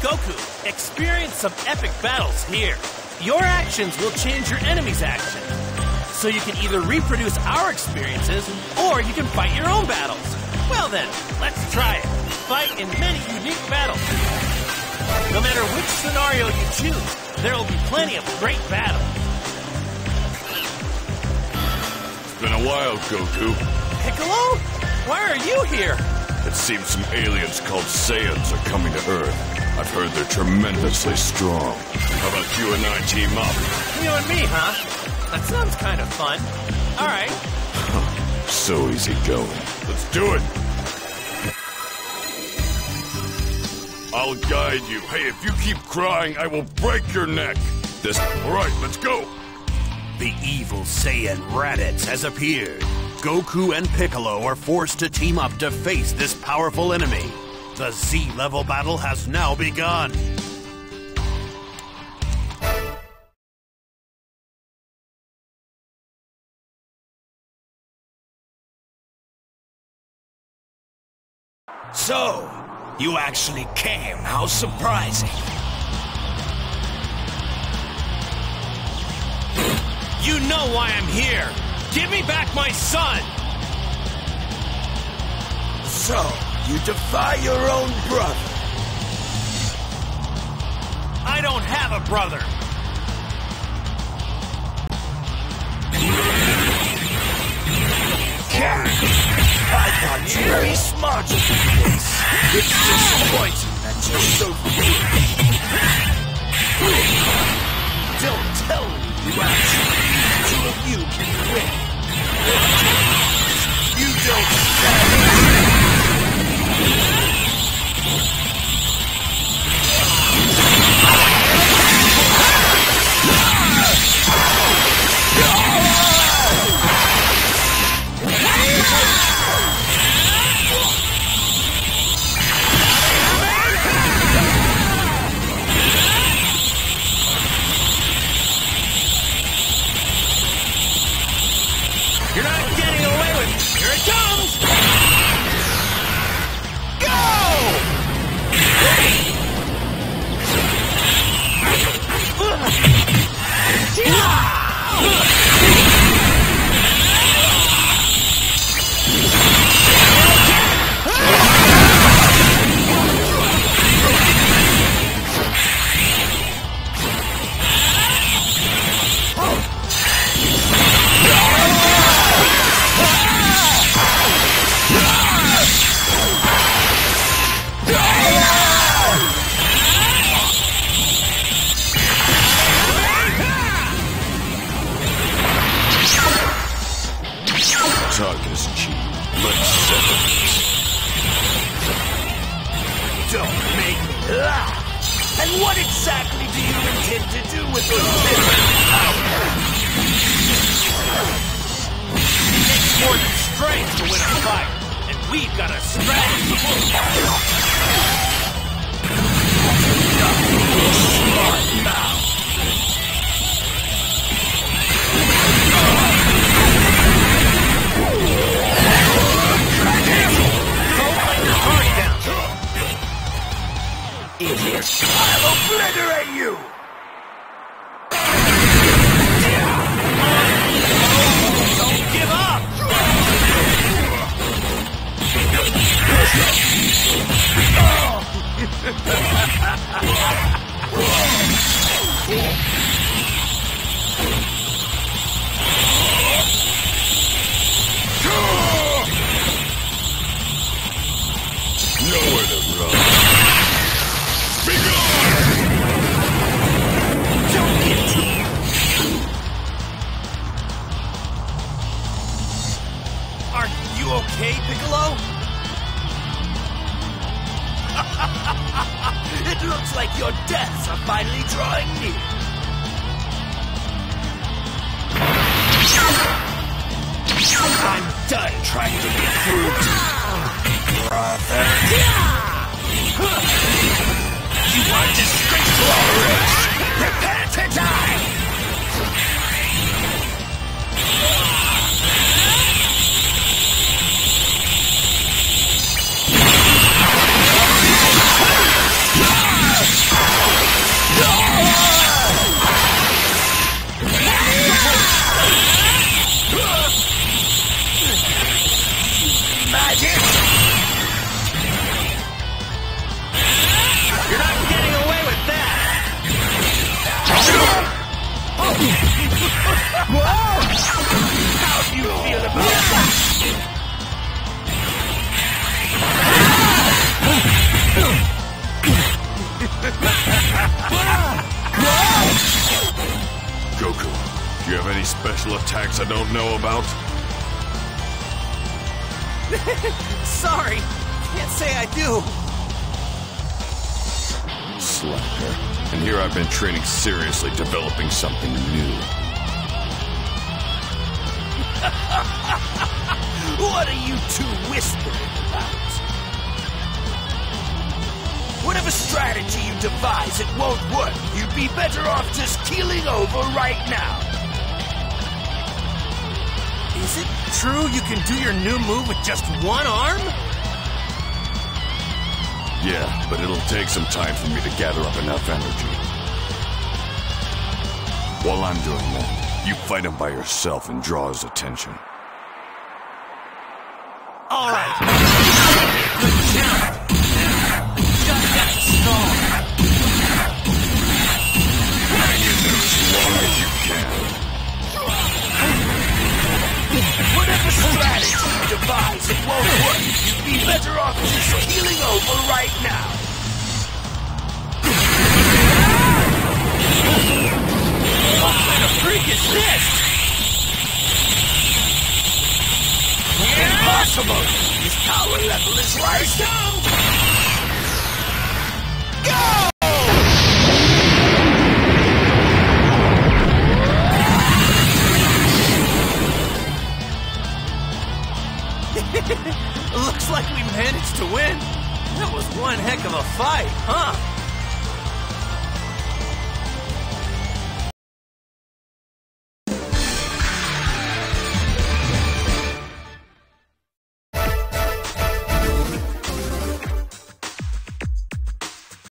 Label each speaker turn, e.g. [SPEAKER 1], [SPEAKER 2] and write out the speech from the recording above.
[SPEAKER 1] Goku, experience some epic battles here. Your actions will change your enemy's actions. So you can either reproduce our experiences, or you can fight your own battles. Well then, let's try it. Fight in many unique battles. No matter which scenario you choose, there will be plenty of great battles.
[SPEAKER 2] It's been a while, Goku.
[SPEAKER 1] Piccolo? Why are you here?
[SPEAKER 2] It seems some aliens called Saiyans are coming to Earth. I've heard they're tremendously strong. How about you and I team up?
[SPEAKER 1] You and me, huh? That sounds kind of fun. All right.
[SPEAKER 2] So easy going. Let's do it. I'll guide you. Hey, if you keep crying, I will break your neck. All right, let's go.
[SPEAKER 3] The evil Saiyan Raditz has appeared. Goku and Piccolo are forced to team up to face this powerful enemy. The Z-level battle has now begun. So, you actually came. How surprising.
[SPEAKER 1] You know why I'm here. Give me back my son!
[SPEAKER 3] So, you defy your own brother.
[SPEAKER 1] I don't have a brother.
[SPEAKER 3] I thought you'd be smarter than this. It's disappointing that you're so foolish. Don't tell me you actually two of you can win. You don't stand.
[SPEAKER 1] You're not getting away with it. Here it comes!
[SPEAKER 2] Talk is cheap. Let's settle this.
[SPEAKER 3] Don't make me laugh. And what exactly do you intend to do with your different powers?
[SPEAKER 1] It takes more than strength to win a fight, and we've got a strategy.
[SPEAKER 3] Smart mouth. Idiots! I'll obliterate you!
[SPEAKER 1] Don't give up!
[SPEAKER 2] Nowhere to run. Be gone!
[SPEAKER 3] Don't get you!
[SPEAKER 1] Are you okay, Piccolo?
[SPEAKER 3] It looks like your deaths are finally drawing near. I'm done trying to get through to you, brother. You are a disgrace to our race! Prepare to die!
[SPEAKER 2] any special attacks I don't know about?
[SPEAKER 1] Sorry, can't say I do.
[SPEAKER 2] Slacker. And here I've been training seriously, developing something new.
[SPEAKER 3] What are you two whispering about? Whatever strategy you devise, it won't work. You'd be better off just keeling over right now.
[SPEAKER 1] Is it true you can do your new move with just one arm?
[SPEAKER 2] Yeah, but it'll take some time for me to gather up enough energy. While I'm doing that, you fight him by yourself and draw his attention.
[SPEAKER 1] All right. Good job. Shut that stall.
[SPEAKER 2] As long as you can.
[SPEAKER 3] Whatever strategy you devise, it won't work. You'd be better off just keeling over right now.
[SPEAKER 1] What kind of freak is this?
[SPEAKER 3] Impossible! His power level is rising! Go!
[SPEAKER 1] Looks like we managed to win. That was one heck of a fight, huh?